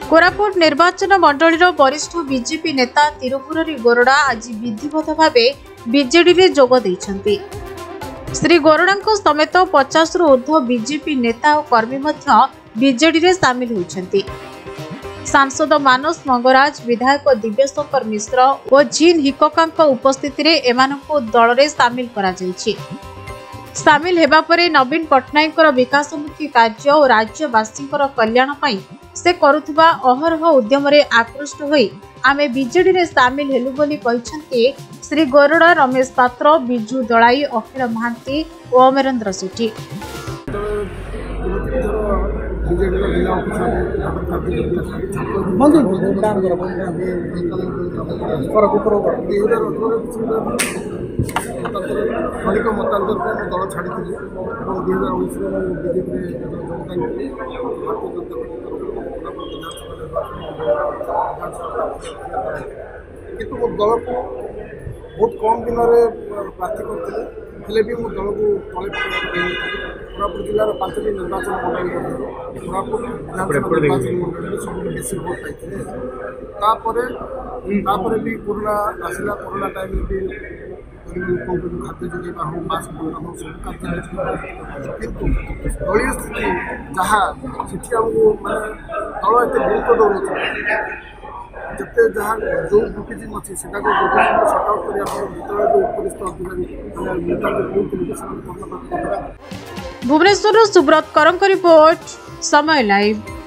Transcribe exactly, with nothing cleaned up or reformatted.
कोरापुट निर्वाचन मंडलीर वरिष्ठ बीजेपी नेता तिरुपुररी गोरडा आज विधिवत भाव बीजेडी रे जोग देइछन्ति। श्री गोरडा समेत पचास रु ऊर्ध्व बीजेपी नेता और कर्मी बीजेडी रे सामिल होइछन्ति। सांसद मानस मंगराज, विधायक दिव्यशंकर मिश्र और जीन हिकोका उपस्थिति रे एमानकु दल रे सामिल करा जायछि। सामिल हेबा परे नवीन पट्टनायक विकासमुखी कार्य और राज्यवासी कल्याण पई से करुवा अहरह उद्यम रे आकृष्ट होई आमे बीजेडी रे सामिल हेलु बोली कहिसंती श्री गोरडा, रमेश पात्र, बिजू दलाई, अखिल महांती और अमरेंद्र सेठी। अधिक मतांतर दल छाड़ी दुई हजार उन्नीस बीजेपी कितु मो दल को बहुत कम दिन में प्रार्थी करते भी मो दल को तले कोरापुट जिलार पांचटी निर्वाचन मंडली कोरापुट विधानसभा निर्वाचन मंडली सब बेसी भोट पाई भी कोरोना आसला। कोरोना टाइम भी खाद्य जोगेबा हो, मास्क बनवा हो, सब कार्य किंतु दलीय स्थिति जहाँ से आमको मानने दल एत गुरुत्व दौर जिते जहाँ जो ग्रुपिजम अच्छी से ग्रुपिजम सर्ट आउट करने जो उपरिस्थ अधिकारी नेता भुवनेश्वर सुब्रत करंक रिपोर्ट समय लाइव।